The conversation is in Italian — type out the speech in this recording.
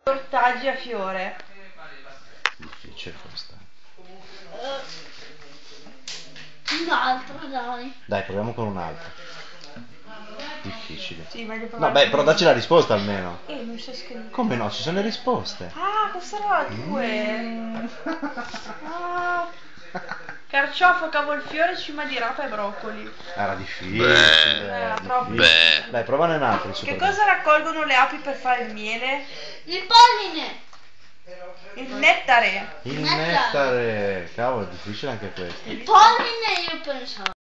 Ortaggi a fiore. Difficile questa. Un'altra, dai. Dai, proviamo con un'altra. Difficile. Sì, meglio No, provare beh, con però dacci la risposta almeno. non c'è scritto. Come no? Ci sono le risposte. Ah, questa era la 2. Ah. Carciofo, cavolfiore, cima di rapa e broccoli. Era difficile. Era troppo difficile. Dai, provane un altro. Che cosa raccolgono le api per fare il miele? Il polline. Il nettare. Il nettare. Cavolo, è difficile anche questo. Il polline io pensavo.